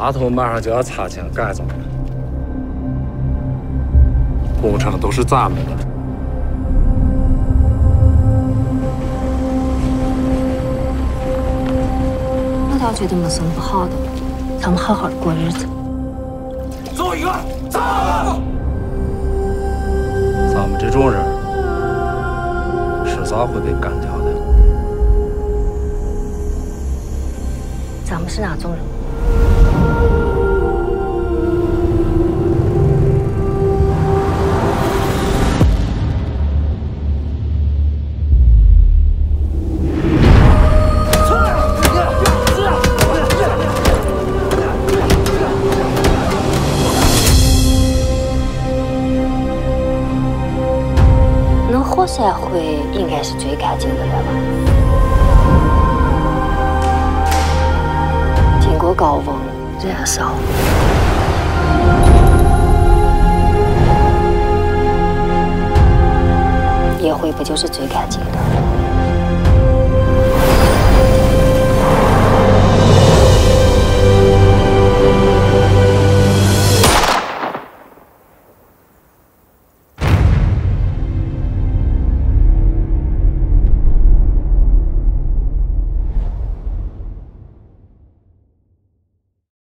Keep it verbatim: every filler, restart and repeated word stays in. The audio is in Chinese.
码头马上就要擦墙改造了，工程都是咱们的。 我倒觉得没什么不好的，咱们好好的过日子。 走一个，走！ 咱们这种人，迟早会被干掉的。 咱们是哪种人？ 活社会应该是最干净的了吧？经过高温燃烧，夜会不就是最干净的？